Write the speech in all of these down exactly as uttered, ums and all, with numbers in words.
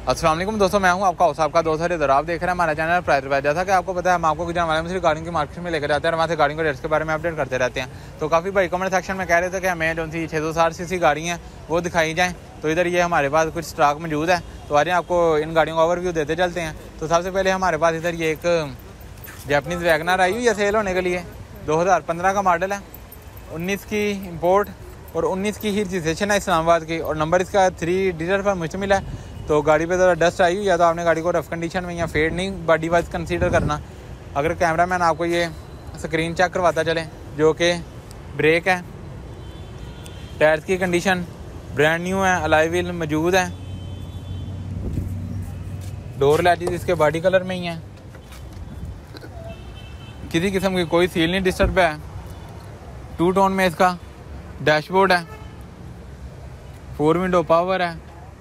अस्सलाम वालेकुम दोस्तों, मैं हूं आपका होस्ट आपका दोस्त है इधर। आप देख रहे हैं हमारा चैनल प्राइस बाय। जैसा कि आपको पता है, हम आपको जाने वाले में गाड़ियों की मार्केट में लेकर जाते हैं और वहाँ से गाड़ियों के रेट्स के बारे में अपडेट करते रहते हैं। तो काफ़ी भाई कमेंट सेक्शन में कह रहे थे कि हमें जो सी छः सौ साठ सी सी गाड़ी हैं वो दिखाई जाएँ। तो इधर ये हमारे पास कुछ स्टॉक मौजूद है, तो आज आपको इन गाड़ियों का ओवरव्यू देते चलते हैं। तो सबसे पहले हमारे पास इधर ये एक जैपनीज़ वैगनर आई हुई है सेल होने के लिए। दो हज़ार पंद्रह का मॉडल है, उन्नीस की इम्पोर्ट और उन्नीस की ही रजिस्ट्रेशन है इस्लामाबाद की, और नंबर इसका थ्री डिजिट पर मुश्तमिल है। तो गाड़ी पे ज़रा डस्ट आई हुई है, तो आपने गाड़ी को रफ कंडीशन में या फेड नहीं बॉडी वाइज कंसीडर करना। अगर कैमरा मैन आपको ये स्क्रीन चेक करवाता चले, जो कि ब्रेक है, टायर्स की कंडीशन ब्रांड न्यू है, अलॉय व्हील मौजूद है, डोर लैचेस इसके बॉडी कलर में ही है, किसी किस्म की कोई सील नहीं डिस्टर्ब है। टू टोन में इसका डैशबोर्ड है, फोर विंडो पावर है,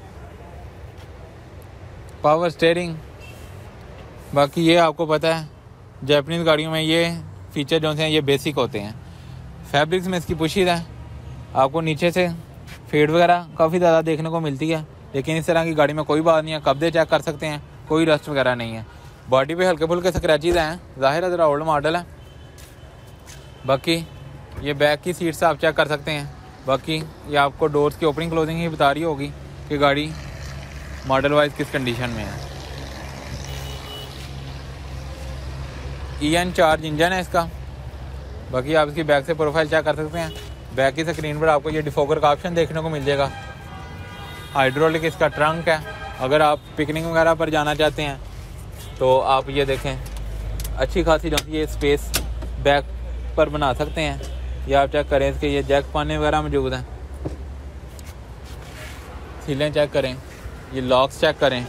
पावर स्टीयरिंग। बाकी ये आपको पता है जैपनीज़ गाड़ियों में ये फीचर जो हैं ये बेसिक होते हैं। फैब्रिक्स में इसकी पुशीद है, आपको नीचे से फेड वगैरह काफ़ी ज़्यादा देखने को मिलती है, लेकिन इस तरह की गाड़ी में कोई बात नहीं है। कब्जे चेक कर सकते हैं, कोई रस्ट वगैरह नहीं है। बॉडी पे हल्के फुल्के स्क्रैचेज हैं, ज़ाहिर है ज़रा ओल्ड मॉडल है। बाकी ये बैक की सीट्स आप चेक कर सकते हैं। बाकी ये आपको डोर्स की ओपनिंग क्लोजिंग ही बता रही होगी कि गाड़ी मॉडल वाइज किस कंडीशन में है। ई एन चार्ज इंजन है इसका। बाकी आप इसकी बैक से प्रोफाइल चेक कर सकते हैं। बैक की स्क्रीन पर आपको ये डिफोगर का ऑप्शन देखने को मिल जाएगा। हाइड्रोलिक इसका ट्रंक है। अगर आप पिकनिक वगैरह पर जाना चाहते हैं तो आप ये देखें, अच्छी खासी जो ये स्पेस बैक पर बना सकते हैं। या आप चेक करें, इसके ये जैक पाने वगैरह मौजूद हैं। सीलें चेक करें, ये लॉक्स चेक करें,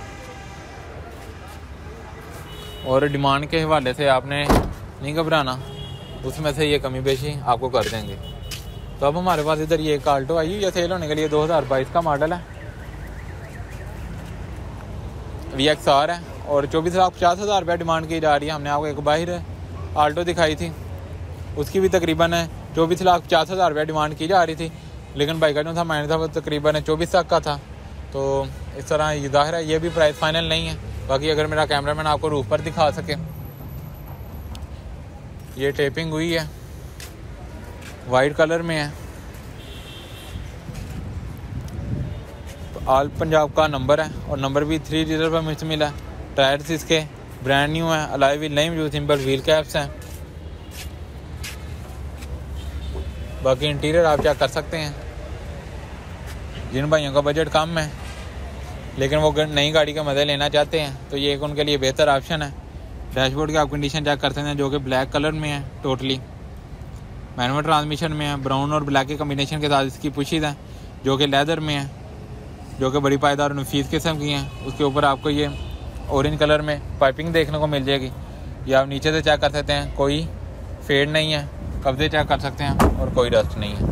और डिमांड के हवाले से आपने नहीं घबराना, उसमें से ये कमी बेशी आपको कर देंगे। तो अब हमारे पास इधर ये एक आल्टो आई हुई है सेल होने के लिए। दो हज़ार बाईस का मॉडल है, वी एक्स आर है, और चौबीस लाख पचास हज़ार रुपये डिमांड की जा रही है। हमने आपको एक बाहर आल्टो दिखाई थी, उसकी भी तकरीबन चौबीस लाख पचास हज़ार रुपये डिमांड की जा रही थी, लेकिन बाइक का जो था माइनस था वो तकरीबन चौबीस तक का था। तो इस तरह ये ज़ाहिर है ये भी प्राइस फाइनल नहीं है। बाकी अगर मेरा कैमरामैन आपको रूफ पर दिखा सके, ये टेपिंग हुई है, वाइट कलर में है, तो आल पंजाब का नंबर है, और नंबर भी थ्री डिजिट पर मुश्तमिल है। टायर्स इसके ब्रांड न्यू है, अलॉय व्हील नहीं मौजूद, सिंपल व्हील कैप्स हैं। बाकी इंटीरियर आप चेक कर सकते हैं। जिन भाइयों का बजट कम है लेकिन वो नई गाड़ी का मज़ा लेना चाहते हैं तो ये एक उनके लिए बेहतर ऑप्शन है। डैशबोर्ड की आप कंडीशन चेक कर सकते हैं, जो कि ब्लैक कलर में है, टोटली मैनुअल ट्रांसमिशन में है। ब्राउन और ब्लैक के कम्बिनेशन के साथ इसकी पुशीज हैं, जो कि लेदर में है, जो कि बड़ी पायदार और नफीस किस्म की हैं। उसके ऊपर आपको ये ऑरेंज कलर में पाइपिंग देखने को मिल जाएगी। ये आप नीचे से चेक कर सकते हैं, कोई फेड नहीं है। कब्जे चेक कर सकते हैं, और कोई डस्ट नहीं है।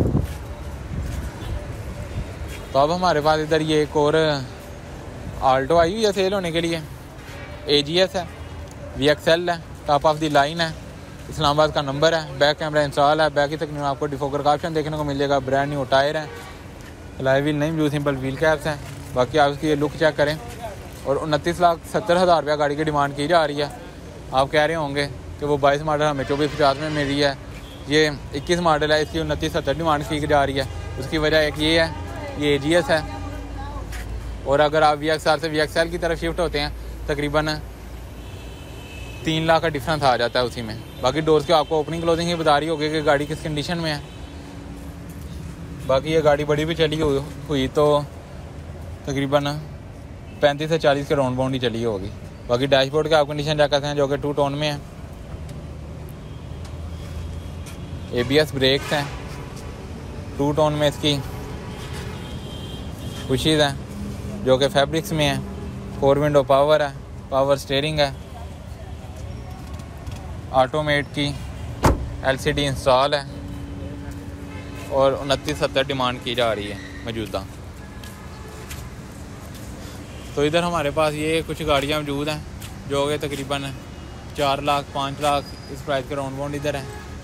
तो अब हमारे पास इधर ये एक और आल्टो आई हुई है सेल होने के लिए। ए जी एस है, वी एक्स एल है, टॉप ऑफ द लाइन है, इस्लामाबाद का नंबर है, बैक कैमरा इंस्टॉल है। बैक की तकनीक में आपको डिफोगर का ऑप्शन देखने को मिल जाएगा। ब्रांड न्यू टायर है, अलॉय व्हील नहीं मौजूद, सिंपल व्हील कैप्स हैं। बाकी आप इसकी ये लुक चेक करें, और उनतीस लाख सत्तर हज़ार रुपया गाड़ी की डिमांड की जा रही है। आप कह रहे होंगे कि वो बाईस मॉडल हमें चौबीस पचास में मिल रही है, ये इक्कीस मॉडल है, इसकी उनतीस सत्तर डिमांड की जा रही है। उसकी वजह एक ये है, ये ए जी एस है, और अगर आप वी एक्स आर से वी एक्स एल की तरफ शिफ्ट होते हैं तकरीबन तीन लाख का डिफरेंस आ जाता है उसी में। बाकी डोर्स की आपको ओपनिंग क्लोजिंग ही बता रही होगी कि गाड़ी किस कंडीशन में है। बाकी ये गाड़ी बड़ी भी चली हुई हुई तो तकरीबन पैंतीस से चालीस के राउंड बाउंड ही चली होगी। बाकी डैशबोर्ड की आप कंडीशन चेक करते हैं, जो कि टू टोन में है। ए बी एस ब्रेक्स हैं, टू टोन में इसकी पुशीज हैं, जो कि फैब्रिक्स में है। फोर विंडो पावर है, पावर स्टीयरिंग है, ऑटोमेट की एल सी डी इंस्टॉल है, और उनतीस सत्तर डिमांड की जा रही है मौजूदा। तो इधर हमारे पास ये कुछ गाड़ियाँ मौजूद हैं, जो कि तकरीबन चार लाख पाँच लाख इस प्राइस के राउंड बाउंड इधर है।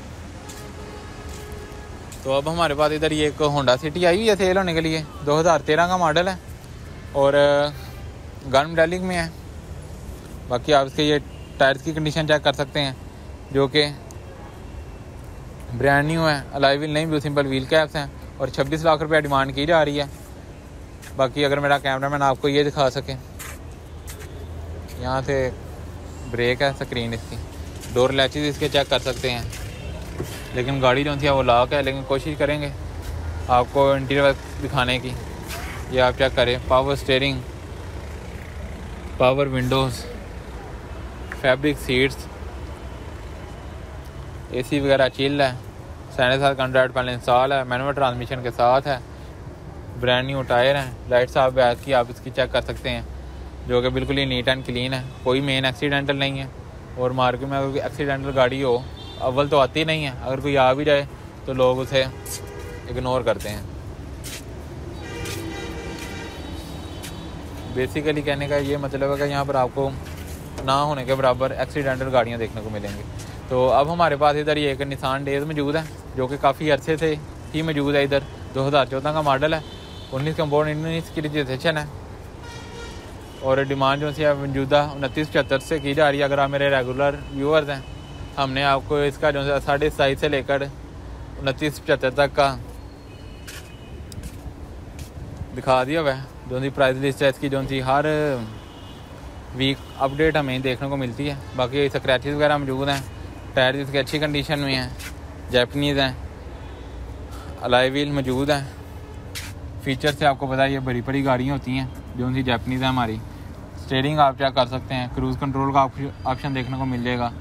तो अब हमारे पास इधर ये एक होंडा सिटी आई हुई है सेल होने के लिए। दो हज़ार तेरह का मॉडल है, और गन मेटालिक में है। बाकी आप इसके ये टायर्स की कंडीशन चेक कर सकते हैं जो कि ब्रांड न्यू है, अलॉय व्हील नहीं, ब्लू सिंपल व्हील कैप्स हैं और छब्बीस लाख रुपये डिमांड की जा रही है। बाकी अगर मेरा कैमरामैन आपको ये दिखा सके, यहाँ से ब्रेक है, स्क्रीन इसकी, डोर लैचेस इसके चेक कर सकते हैं। लेकिन गाड़ी जो थी वो लॉक है, लेकिन कोशिश करेंगे आपको इंटीरियर वर्क दिखाने की। ये आप चेक करें, power steering, power windows, fabric seats, AC वगैरह चिल है, साढ़े सात का एंड्रॉइड पैनल इंस्टॉल है, मैनुअल ट्रांसमिशन के साथ है, ब्रांड न्यू टायर हैं, लाइट्स आप बैक की आप इसकी चेक कर सकते हैं जो कि बिल्कुल ही नीट एंड क्लीन है, कोई मेन एक्सीडेंटल नहीं है। और मार्केट में अगर एक्सीडेंटल गाड़ी हो, अव्वल तो आती नहीं है, अगर कोई आ भी जाए तो लोग उसे इग्नोर करते हैं। बेसिकली कहने का ये मतलब है कि यहाँ पर आपको ना होने के बराबर एक्सीडेंटल गाड़ियाँ देखने को मिलेंगी। तो अब हमारे पास इधर ये एक निसान डेज मौजूद है जो कि काफ़ी अरसे से ही मौजूद है। इधर दो हज़ार चौदह का मॉडल है, उन्नीस का बोर्ड, उन्नीस की रजिस्ट्रेशन है और डिमांड जो सी मौजूदा उनतीस पचहत्तर से की जा रही है। अगर आप मेरे रेगुलर व्यूअर्स हैं, हमने आपको इसका जो साढ़े सताईस से लेकर उनतीस पचहत्तर तक का दिखा दिया हुआ है। जो सी प्राइस लिस्ट है इसकी, जो सी हर वीक अपडेट हमें देखने को मिलती है। बाकी स्क्रैचेस वगैरह मौजूद हैं, टायर इसकी अच्छी कंडीशन में हैं, जैपनीज़ हैं, अलॉय व्हील मौजूद हैं। फीचर से आपको पता है ये बड़ी बड़ी गाड़ियाँ होती हैं जो उनकी जैपनीज़ है हमारी। स्टीयरिंग आप चेक कर सकते हैं, क्रूज़ कंट्रोल का ऑप्शन देखने को मिल जाएगा,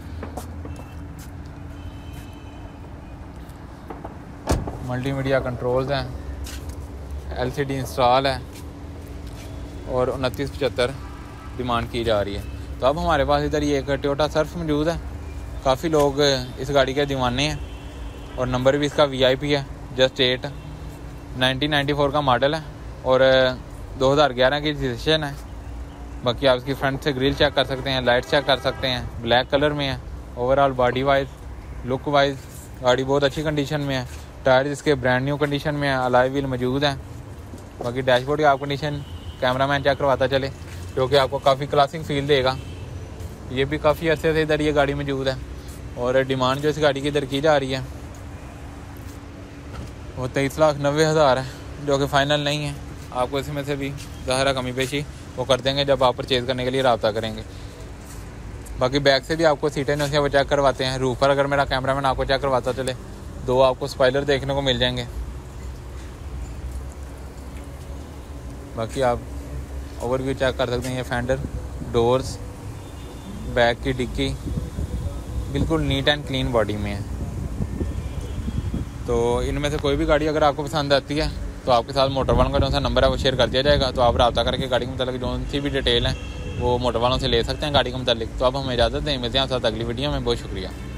मल्टीमीडिया कंट्रोल्स हैं, एलसीडी इंस्टॉल है और उनतीस पचहत्तर डिमांड की जा रही है। तो अब हमारे पास इधर ये एक टोयोटा सर्फ मौजूद है। काफ़ी लोग इस गाड़ी के दीवाने हैं और नंबर भी इसका वीआईपी है, just eight, nineteen ninety four का मॉडल है और दो हज़ार ग्यारह की रजिस्ट्रेशन है। बाकी आप इसकी फ्रंट से ग्रिल चेक कर सकते हैं, लाइट चेक कर सकते हैं, ब्लैक कलर में है। Overall body wise, look wise गाड़ी बहुत अच्छी कंडीशन में है। टायर इसके ब्रांड न्यू कंडीशन में है, अलॉय व्हील मौजूद है। बाकी डैशबोर्ड की आप कंडीशन कैमरामैन चेक करवाता चले जो कि आपको काफ़ी क्लासिक फील देगा। ये भी काफ़ी अच्छे से इधर ये गाड़ी मौजूद है और डिमांड जो इस गाड़ी की इधर की जा रही है वो तेईस लाख नब्बे हज़ार है, जो कि फ़ाइनल नहीं है। आपको इसमें से भी ज़ाहिर कमी पेशी वो कर देंगे जब आप परचेज़ करने के लिए रब्ता करेंगे। बाकी बैक से भी आपको सीटें जो है वो चेक करवाते हैं। रूफ पर अगर मेरा कैमरामैन आपको चेक करवाता चले, दो आपको स्पॉइलर देखने को मिल जाएंगे। बाकी आप ओवरव्यू चेक कर सकते हैं। ये फेंडर, डोर्स, बैक की डिक्की बिल्कुल नीट एंड क्लीन बॉडी में है। तो इनमें से कोई भी गाड़ी अगर आपको पसंद आती है तो आपके साथ मोटर वालों का जो सा नंबर है वो शेयर कर दिया जाएगा। तो आप रब्ता करके गाड़ी के मतलब जो सी भी डिटेल है वो मोटर वालों से ले सकते हैं गाड़ी के मतलब। तो अब हमें इजाज़त दें, मिलते हैं साथ अगली वीडियो में। बहुत शुक्रिया।